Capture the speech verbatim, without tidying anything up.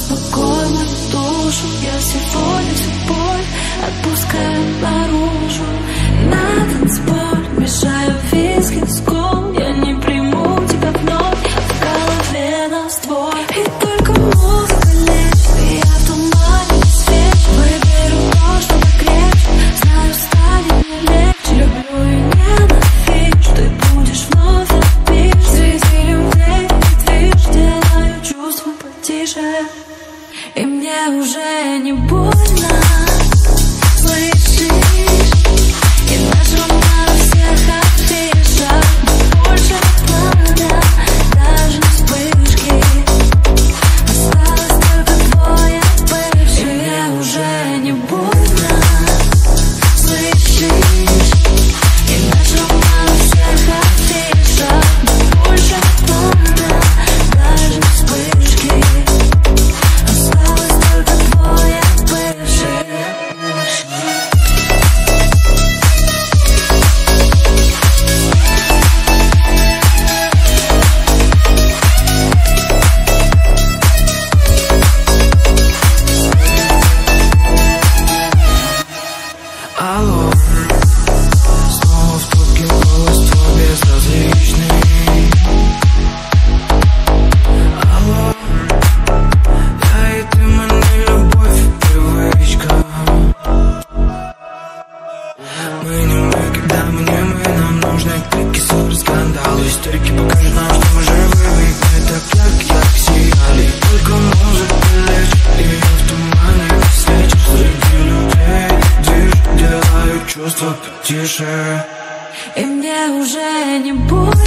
спокойно душу. Я сегодня всю боль отпускаю наружу. На танцпол мешаю виски с кол. Я не приму тебя вновь, в голове раствор. И только музыка лечит, и я в тумане не свечу. Выберу то, что покрепче, знаю, станет мне легче. Люблю и ненавижу, ты будешь вновь опишь. Среди людей движ, делаю чувства потише. И мне уже не больно, слышишь? И нажал на всех афишах. Больше плана, даже не вспышки. Осталось только твоя бывшая. И мне уже не больно, слышишь? И нажал на всех афишах. Больше плана, даже не вспышки. Осталось только твоя бывшая. Алло, снова в трубке голос твой безразличный. Алло, я и ты, мы не любовь, привычка. Мы не мы, когда мы не мы. Нам нужны крики, ссоры, скандалы. Историки покажут нам, что мы живы. Мы так ярко, ярко сияли. Только музыка лечит, и я в тумане свечу. Среди людей движ, делаю чувства потише. И мне уже не будет.